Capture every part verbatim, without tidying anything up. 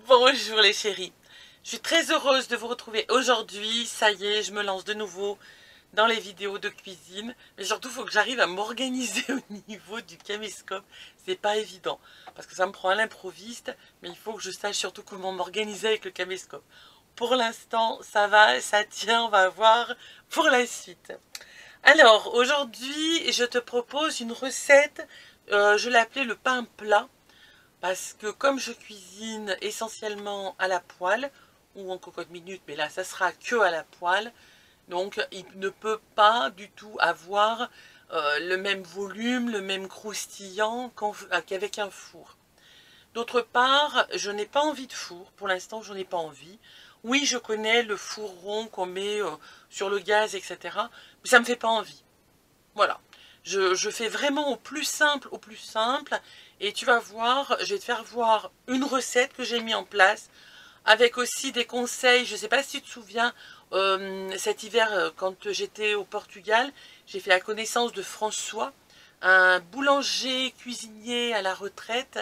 Bonjour les chéris, je suis très heureuse de vous retrouver aujourd'hui. Ça y est, je me lance de nouveau dans les vidéos de cuisine. Mais surtout, il faut que j'arrive à m'organiser au niveau du caméscope. C'est pas évident, parce que ça me prend à l'improviste. Mais il faut que je sache surtout comment m'organiser avec le caméscope. Pour l'instant, ça va, ça tient, on va voir pour la suite. Alors, aujourd'hui, je te propose une recette, euh, je l'ai appelée le pain plat. Parce que comme je cuisine essentiellement à la poêle, ou en cocotte minute, mais là ça sera que à la poêle, donc il ne peut pas du tout avoir euh, le même volume, le même croustillant qu'avec un four. D'autre part, je n'ai pas envie de four, pour l'instant je n'ai pas envie. Oui, je connais le four rond qu'on met euh, sur le gaz, et cetera. Mais ça ne me fait pas envie. Voilà. Je, je fais vraiment au plus simple, au plus simple. Et tu vas voir, je vais te faire voir une recette que j'ai mis en place. Avec aussi des conseils, je ne sais pas si tu te souviens, euh, cet hiver, quand j'étais au Portugal, j'ai fait la connaissance de François, un boulanger cuisinier à la retraite,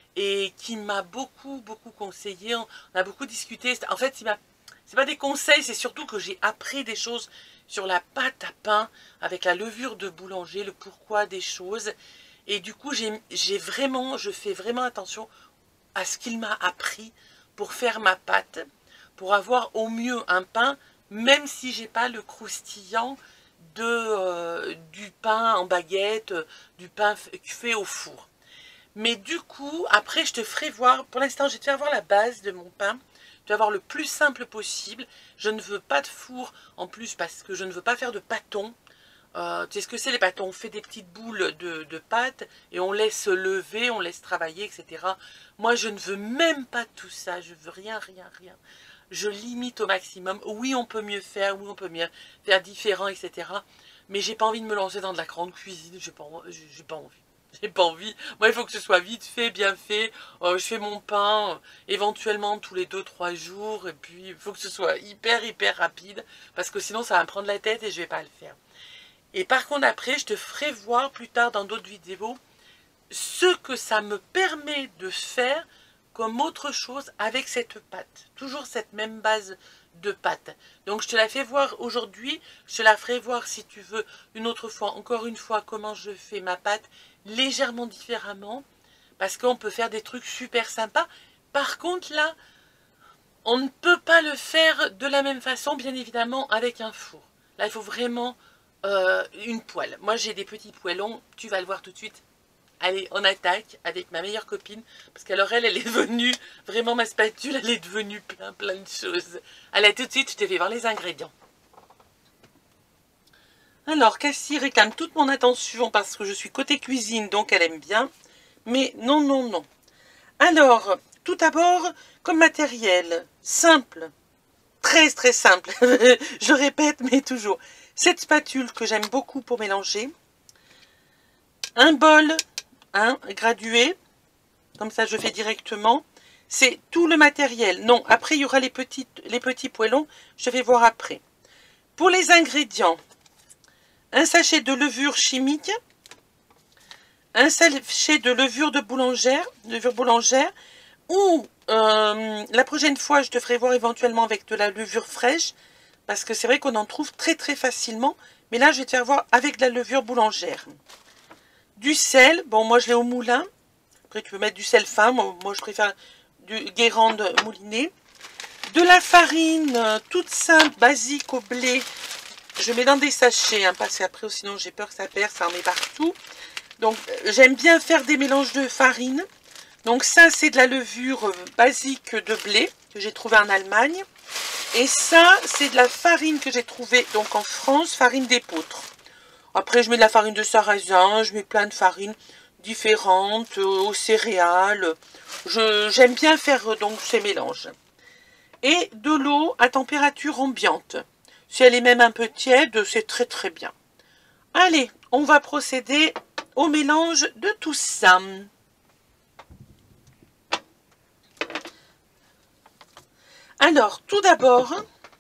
et qui m'a beaucoup, beaucoup conseillé. On a beaucoup discuté. En fait, c'est pas des conseils, c'est surtout que j'ai appris des choses sur la pâte à pain, avec la levure de boulanger, le pourquoi des choses. Et du coup, j'ai vraiment, je fais vraiment attention à ce qu'il m'a appris pour faire ma pâte, pour avoir au mieux un pain, même si j'ai pas le croustillant de, euh, du pain en baguette, du pain fait au four. Mais du coup, après, je te ferai voir, pour l'instant, je vais te faire voir la base de mon pain. Je vais avoir le plus simple possible. Je ne veux pas de four en plus parce que je ne veux pas faire de pâtons. Euh, tu sais ce que c'est les pâtons? On fait des petites boules de, de pâte et on laisse lever, on laisse travailler, et cetera. Moi, je ne veux même pas tout ça. Je veux rien, rien, rien. Je limite au maximum. Oui, on peut mieux faire. Oui, on peut mieux faire différent, et cetera. Mais j'ai pas envie de me lancer dans de la grande cuisine. J'ai pas, j'ai pas envie. J'ai pas envie. Moi, il faut que ce soit vite fait, bien fait. Euh, je fais mon pain, euh, éventuellement tous les deux trois jours. Et puis, il faut que ce soit hyper, hyper rapide. Parce que sinon, ça va me prendre la tête et je vais pas le faire. Et par contre, après, je te ferai voir plus tard dans d'autres vidéos ce que ça me permet de faire comme autre chose avec cette pâte. Toujours cette même base de pâte. Donc, je te la fais voir aujourd'hui. Je te la ferai voir, si tu veux, une autre fois, encore une fois, comment je fais ma pâte légèrement différemment. Parce qu'on peut faire des trucs super sympas. Par contre, là, on ne peut pas le faire de la même façon, bien évidemment, avec un four. Là, il faut vraiment euh, une poêle. Moi, j'ai des petits poêlons. Tu vas le voir tout de suite. Allez, on attaque avec ma meilleure copine. Parce qu'alors, elle, elle est devenue, vraiment ma spatule, elle est devenue plein, plein de choses. Allez, tout de suite, je te fais voir les ingrédients. Alors, Cassie réclame toute mon attention parce que je suis côté cuisine, donc elle aime bien. Mais non, non, non. Alors, tout d'abord, comme matériel, simple. Très, très simple. Je répète, mais toujours. Cette spatule que j'aime beaucoup pour mélanger. Un bol, hein, gradué. Comme ça, je fais directement. C'est tout le matériel. Non, après, il y aura les, petites, les petits poêlons. Je vais voir après. Pour les ingrédients, un sachet de levure chimique. Un sachet de levure de boulangère. Levure boulangère. Ou, euh, la prochaine fois, je te ferai voir éventuellement avec de la levure fraîche. Parce que c'est vrai qu'on en trouve très, très facilement. Mais là, je vais te faire voir avec de la levure boulangère. Du sel. Bon, moi, je l'ai au moulin. Après, tu peux mettre du sel fin. Moi, moi je préfère du Guérande mouliné. De la farine euh, toute simple, basique au blé. Je mets dans des sachets, hein, parce qu'après, sinon, j'ai peur que ça perd, ça en met partout. Donc, euh, j'aime bien faire des mélanges de farine. Donc, ça, c'est de la levure euh, basique de blé que j'ai trouvé en Allemagne. Et ça, c'est de la farine que j'ai trouvée donc en France, farine d'épeautre. Après, je mets de la farine de sarrasin, je mets plein de farines différentes, euh, aux céréales. J'aime bien faire euh, donc ces mélanges. Et de l'eau à température ambiante. Si elle est même un peu tiède, c'est très très bien. Allez, on va procéder au mélange de tout ça. Alors, tout d'abord,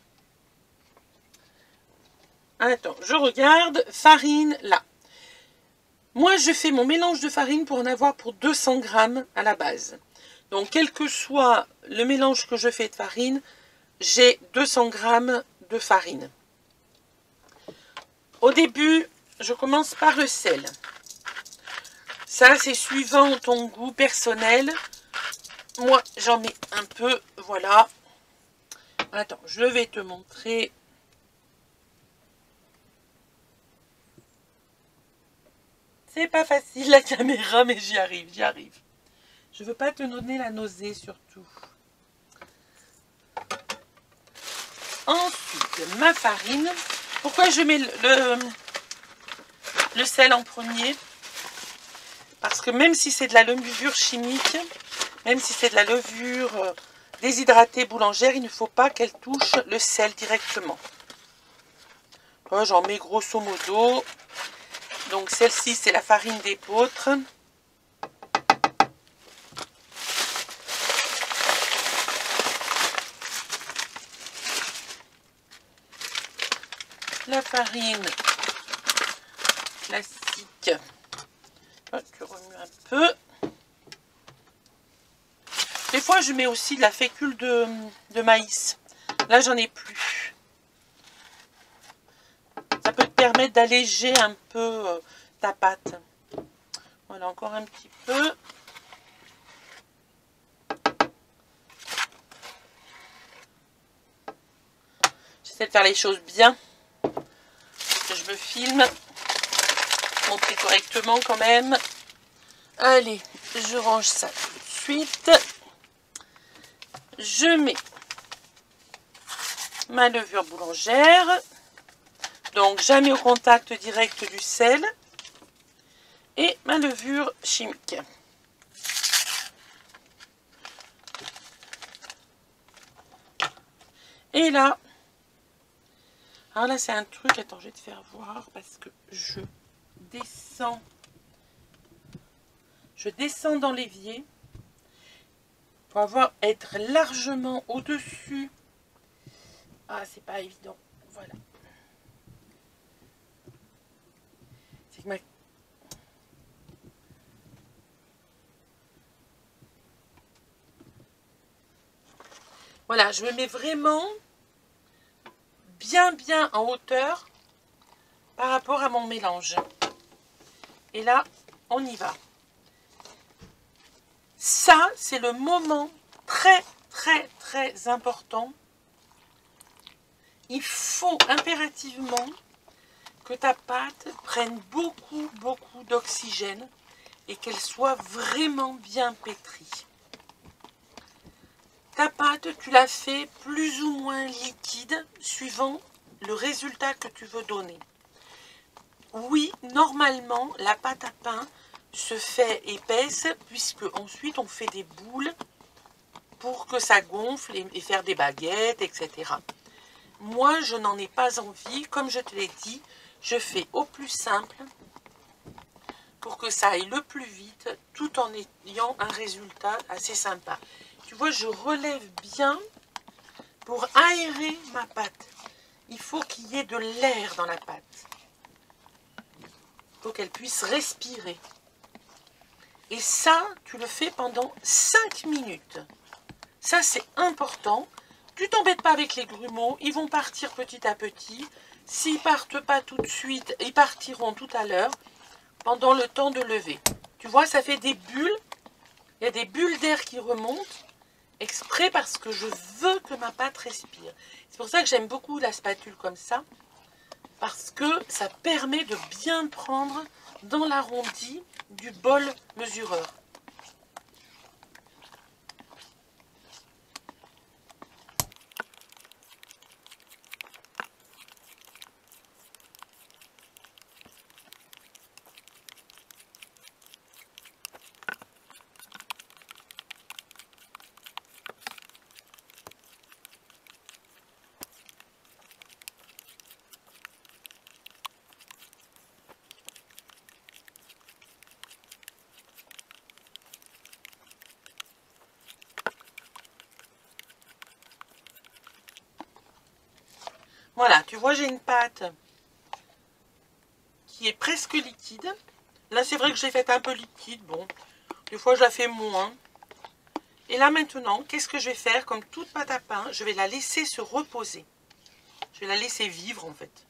attends, je regarde, farine, là. Moi, je fais mon mélange de farine pour en avoir pour deux cents grammes à la base. Donc, quel que soit le mélange que je fais de farine, j'ai deux cents grammes de farine. Au début, je commence par le sel. Ça, c'est suivant ton goût personnel. Moi, j'en mets un peu, voilà. Attends, je vais te montrer. C'est pas facile la caméra, mais j'y arrive, j'y arrive. Je veux pas te donner la nausée surtout. Ensuite, ma farine. Pourquoi je mets le, le, le sel en premier? Parce que même si c'est de la levure chimique, même si c'est de la levure déshydratée boulangère, il ne faut pas qu'elle touche le sel directement. J'en mets grosso modo. Donc celle-ci, c'est la farine d'épeautre. La farine classique. Oh, tu remues un peu. Des fois, je mets aussi de la fécule de, de maïs. Là, j'en ai plus. Ça peut te permettre d'alléger un peu euh, ta pâte. Voilà, encore un petit peu. J'essaie de faire les choses bien. Je me filme. Montrer correctement quand même. Allez, je range ça tout de suite. Je mets ma levure boulangère. Donc jamais au contact direct du sel. Et ma levure chimique. Et là, alors là c'est un truc, attends, je vais te faire voir parce que je descends, je descends dans l'évier pour avoir, être largement au-dessus. Ah, c'est pas évident, voilà. C'est que ma... Voilà, je me mets vraiment bien bien en hauteur par rapport à mon mélange. Et là, on y va. Ça, c'est le moment très très très important. Il faut impérativement que ta pâte prenne beaucoup beaucoup d'oxygène et qu'elle soit vraiment bien pétrie. Ta pâte, tu la fais plus ou moins liquide suivant le résultat que tu veux donner. Oui, normalement, la pâte à pain se fait épaisse puisque ensuite on fait des boules pour que ça gonfle et, et faire des baguettes, et cetera. Moi, je n'en ai pas envie. Comme je te l'ai dit, je fais au plus simple pour que ça aille le plus vite tout en ayant un résultat assez sympa. Tu vois, je relève bien pour aérer ma pâte. Il faut qu'il y ait de l'air dans la pâte. Il faut qu'elle puisse respirer. Et ça, tu le fais pendant cinq minutes. Ça, c'est important. Tu t'embêtes pas avec les grumeaux. Ils vont partir petit à petit. S'ils partent pas tout de suite, ils partiront tout à l'heure pendant le temps de lever. Tu vois, ça fait des bulles. Il y a des bulles d'air qui remontent. Exprès parce que je veux que ma pâte respire. C'est pour ça que j'aime beaucoup la spatule comme ça. Parce que ça permet de bien prendre dans l'arrondi du bol mesureur. Voilà, tu vois, j'ai une pâte qui est presque liquide. Là, c'est vrai que j'ai fait un peu liquide. Bon, des fois, je la fais moins. Et là maintenant, qu'est-ce que je vais faire? Comme toute pâte à pain, je vais la laisser se reposer. Je vais la laisser vivre en fait.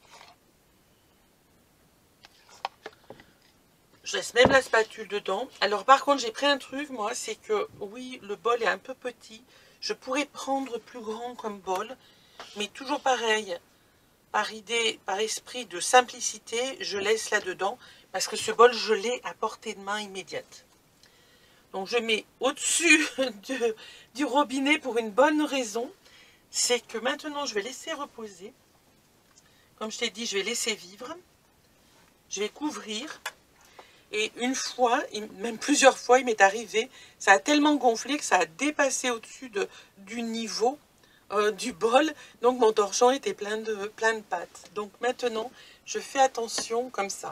Je laisse même la spatule dedans. Alors par contre, j'ai pris un truc, moi, c'est que, oui, le bol est un peu petit. Je pourrais prendre plus grand comme bol, mais toujours pareil, par idée, par esprit de simplicité, je laisse là-dedans, parce que ce bol, je l'ai à portée de main immédiate. Donc je mets au-dessus de, du robinet pour une bonne raison, c'est que maintenant, je vais laisser reposer. Comme je t'ai dit, je vais laisser vivre. Je vais couvrir. Et une fois, même plusieurs fois, il m'est arrivé, ça a tellement gonflé que ça a dépassé au-dessus de, du niveau euh, du bol. Donc mon torchon était plein de, plein de pâtes. Donc maintenant, je fais attention comme ça.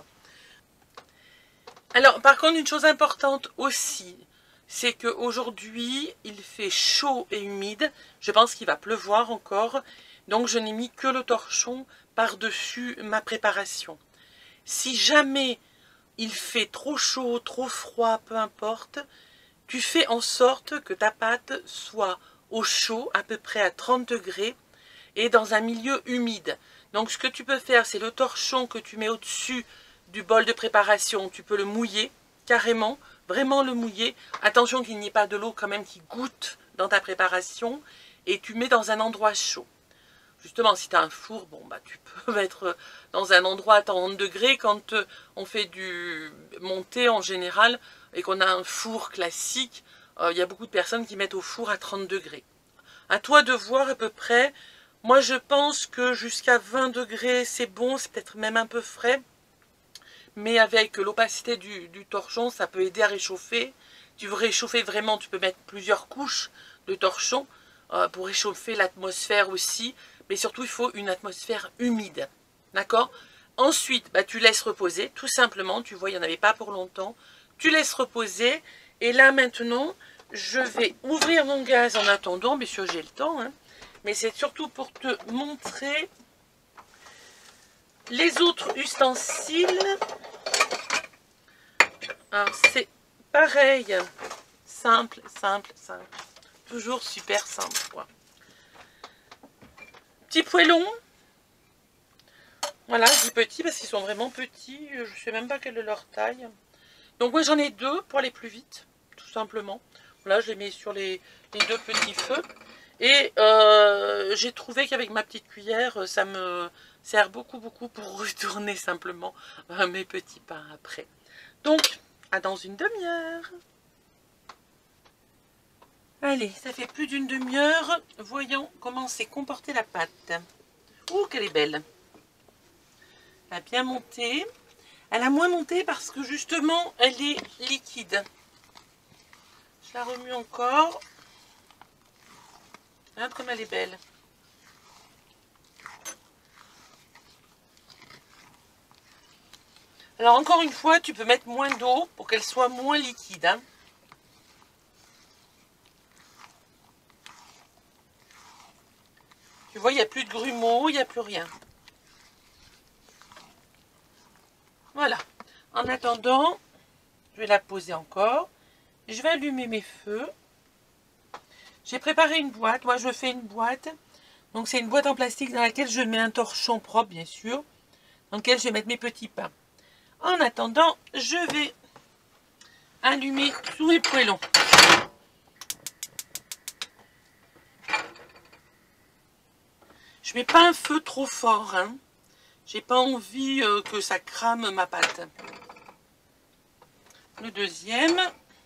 Alors par contre, une chose importante aussi, c'est qu'aujourd'hui, il fait chaud et humide. Je pense qu'il va pleuvoir encore. Donc je n'ai mis que le torchon par-dessus ma préparation. Si jamais il fait trop chaud, trop froid, peu importe, tu fais en sorte que ta pâte soit au chaud, à peu près à trente degrés, et dans un milieu humide. Donc ce que tu peux faire, c'est le torchon que tu mets au-dessus du bol de préparation, tu peux le mouiller, carrément, vraiment le mouiller. Attention qu'il n'y ait pas de l'eau quand même qui goûte dans ta préparation, et tu mets dans un endroit chaud. Justement, si tu as un four, bon, bah, tu peux mettre dans un endroit à trente degrés. Quand on fait du monté en général et qu'on a un four classique, euh, il y a beaucoup de personnes qui mettent au four à trente degrés. À toi de voir à peu près. Moi, je pense que jusqu'à vingt degrés, c'est bon. C'est peut-être même un peu frais. Mais avec l'opacité du, du torchon, ça peut aider à réchauffer. Tu veux réchauffer vraiment, tu peux mettre plusieurs couches de torchon euh, pour réchauffer l'atmosphère aussi. Mais surtout, il faut une atmosphère humide. D'accord? Ensuite, bah, tu laisses reposer, tout simplement. Tu vois, il n'y en avait pas pour longtemps. Tu laisses reposer. Et là, maintenant, je vais ouvrir mon gaz en attendant. Bien sûr, j'ai le temps. Hein. Mais c'est surtout pour te montrer les autres ustensiles. Alors, c'est pareil. Simple, simple, simple. Toujours super simple, quoi. Petit poêlon. Voilà, je dis petit parce qu'ils sont vraiment petits. Je ne sais même pas quelle est leur taille. Donc moi j'en ai deux pour aller plus vite, tout simplement. Là je les mets sur les, les deux petits feux. Et euh, j'ai trouvé qu'avec ma petite cuillère, ça me sert beaucoup beaucoup pour retourner simplement euh, mes petits pains après. Donc, à dans une demi-heure. Allez, ça fait plus d'une demi-heure. Voyons comment s'est comportée la pâte. Ouh, qu'elle est belle. Elle a bien monté. Elle a moins monté parce que justement, elle est liquide. Je la remue encore. Regarde comme elle est belle. Alors encore une fois, tu peux mettre moins d'eau pour qu'elle soit moins liquide. Hein. Tu vois, il n'y a plus de grumeaux, il n'y a plus rien. Voilà. En attendant, je vais la poser encore. Je vais allumer mes feux. J'ai préparé une boîte. Moi, je fais une boîte. Donc, c'est une boîte en plastique dans laquelle je mets un torchon propre, bien sûr. Dans lequel je vais mettre mes petits pains. En attendant, je vais allumer tous mes poêlons. Je mets pas un feu trop fort, hein. J'ai pas envie euh, que ça crame ma pâte. Le deuxième.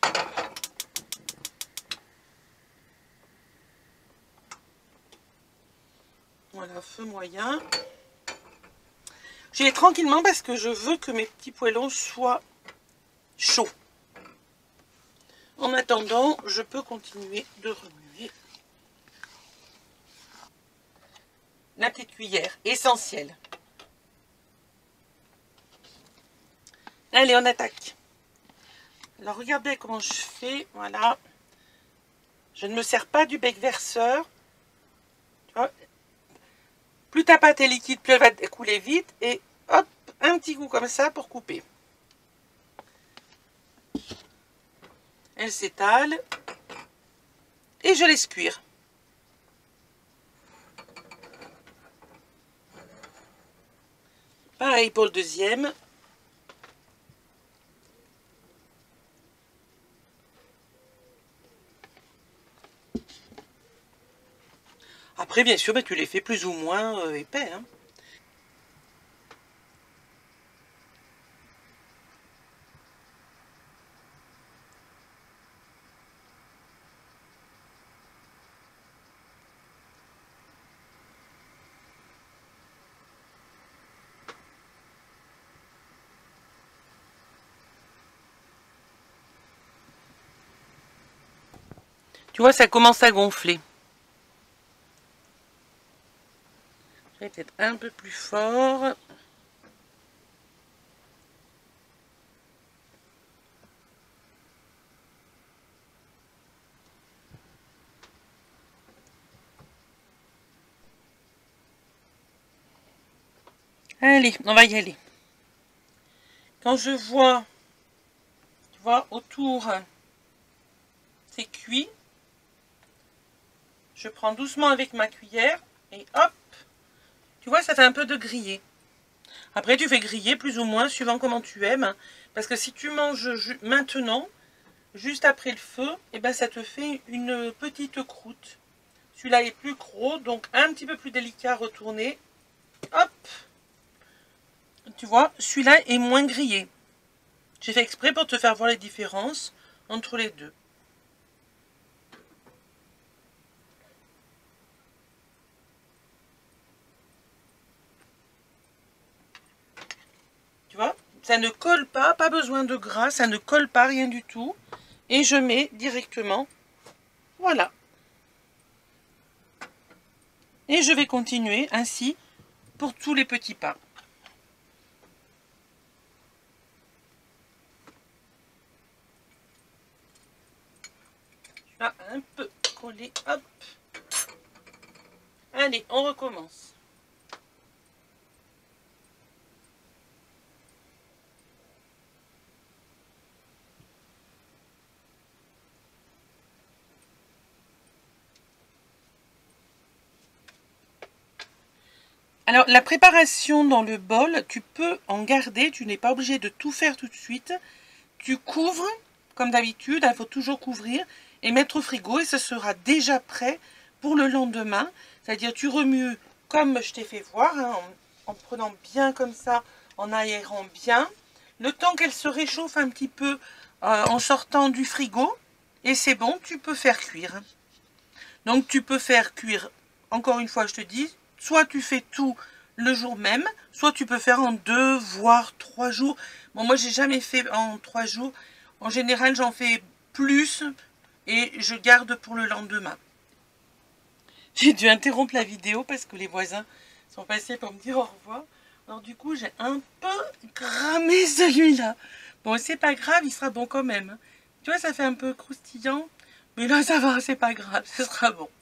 Voilà, feu moyen. J'y vais tranquillement parce que je veux que mes petits poêlons soient chauds. En attendant, je peux continuer de remuer. La petite cuillère, essentielle. Allez, on attaque. Alors, regardez comment je fais. Voilà. Je ne me sers pas du bec verseur. Tu vois, plus ta pâte est liquide, plus elle va couler vite. Et hop, un petit coup comme ça pour couper. Elle s'étale. et je laisse cuire. Pareil pour le deuxième. Après, bien sûr, bah, tu les fais plus ou moins euh, épais. Hein. Tu vois, ça commence à gonfler. Je vais peut-être un peu plus fort. Allez, on va y aller. Quand je vois, tu vois, autour, c'est cuit. Je prends doucement avec ma cuillère et hop, tu vois, ça fait un peu de grillé. Après, tu fais griller plus ou moins, suivant comment tu aimes. Parce que si tu manges maintenant, juste après le feu, et ben ça te fait une petite croûte. Celui-là est plus gros, donc un petit peu plus délicat à retourner. Hop! Tu vois, celui-là est moins grillé. J'ai fait exprès pour te faire voir les différences entre les deux. Tu vois, ça ne colle pas, pas besoin de gras, ça ne colle pas, rien du tout. Et je mets directement, voilà. Et je vais continuer ainsi pour tous les petits pains. Là, un peu collé, hop. Allez, on recommence. Alors, la préparation dans le bol, tu peux en garder, tu n'es pas obligé de tout faire tout de suite. Tu couvres, comme d'habitude, il faut toujours couvrir, et mettre au frigo, et ce sera déjà prêt pour le lendemain. C'est-à-dire, tu remues comme je t'ai fait voir, hein, en, en prenant bien comme ça, en aérant bien. Le temps qu'elle se réchauffe un petit peu euh, en sortant du frigo, et c'est bon, tu peux faire cuire. Donc, tu peux faire cuire, encore une fois, je te dis, soit tu fais tout le jour même, soit tu peux faire en deux, voire trois jours. Bon, moi, j'ai jamais fait en trois jours. En général, j'en fais plus et je garde pour le lendemain. J'ai dû interrompre la vidéo parce que les voisins sont passés pour me dire au revoir. Alors du coup, j'ai un peu cramé celui-là. Bon, c'est pas grave, il sera bon quand même. Tu vois, ça fait un peu croustillant. Mais là, ça va, c'est pas grave, ce sera bon.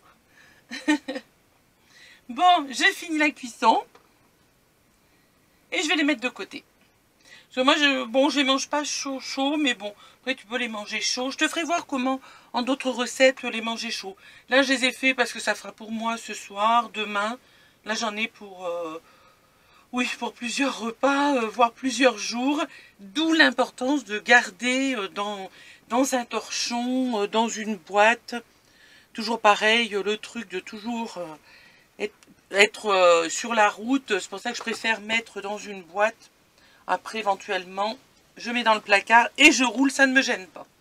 Bon, j'ai fini la cuisson. Et je vais les mettre de côté. Parce que moi, je, bon, je les mange pas chaud, chaud, mais bon, après tu peux les manger chaud. Je te ferai voir comment, en d'autres recettes, les manger chaud. Là, je les ai fait parce que ça fera pour moi ce soir, demain. Là, j'en ai pour, euh, oui, pour plusieurs repas, euh, voire plusieurs jours. D'où l'importance de garder euh, dans, dans un torchon, euh, dans une boîte. Toujours pareil, le truc de toujours euh, être, être euh, sur la route. C'est pour ça que je préfère mettre dans une boîte. Après, éventuellement, je mets dans le placard et je roule, ça ne me gêne pas.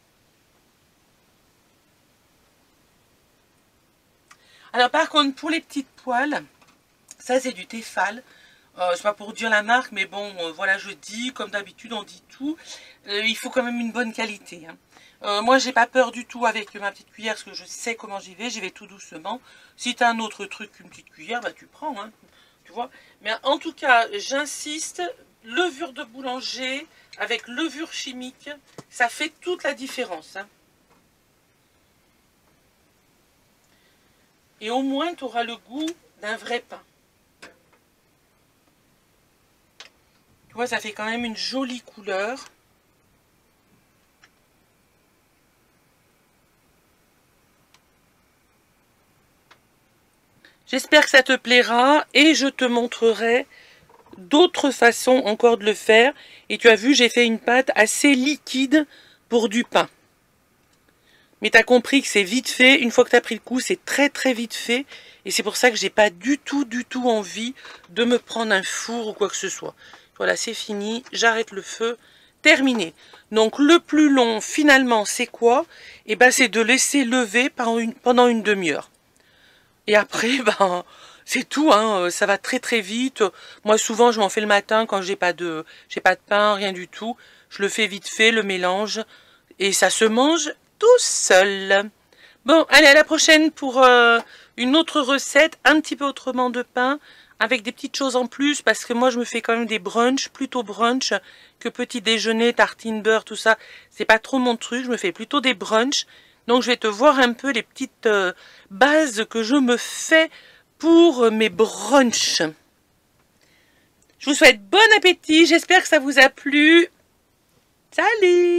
Alors, par contre, pour les petites poêles, ça, c'est du Tefal. Euh, c'est pas pour dire la marque, mais bon, euh, voilà, je dis, comme d'habitude, on dit tout. Euh, il faut quand même une bonne qualité. Hein. Euh, moi, j'ai pas peur du tout avec ma petite cuillère, parce que je sais comment j'y vais. J'y vais tout doucement. Si tu as un autre truc qu'une petite cuillère, bah tu prends, hein, tu vois. Mais en tout cas, j'insiste, levure de boulanger avec levure chimique, ça fait toute la différence. Hein. Et au moins, tu auras le goût d'un vrai pain. Tu vois, ça fait quand même une jolie couleur. J'espère que ça te plaira et je te montrerai d'autres façons encore de le faire. Et tu as vu, j'ai fait une pâte assez liquide pour du pain. Mais tu as compris que c'est vite fait. Une fois que tu as pris le coup, c'est très très vite fait. Et c'est pour ça que j'ai pas du tout, du tout envie de me prendre un four ou quoi que ce soit. Voilà, c'est fini. J'arrête le feu. Terminé. Donc le plus long, finalement, c'est quoi? Eh ben, c'est de laisser lever pendant une, pendant une demi-heure. Et après, ben, c'est tout, hein, ça va très très vite. Moi, souvent, je m'en fais le matin quand j'ai pas de, j'ai pas de pain, rien du tout. Je le fais vite fait, le mélange, et ça se mange tout seul. Bon, allez, à la prochaine pour euh, une autre recette, un petit peu autrement de pain, avec des petites choses en plus, parce que moi, je me fais quand même des brunchs, plutôt brunch que petit déjeuner, tartine, beurre, tout ça. C'est pas trop mon truc, je me fais plutôt des brunchs. Donc, je vais te voir un peu les petites euh, bases que je me fais pour mes brunchs. Je vous souhaite bon appétit, j'espère que ça vous a plu. Salut!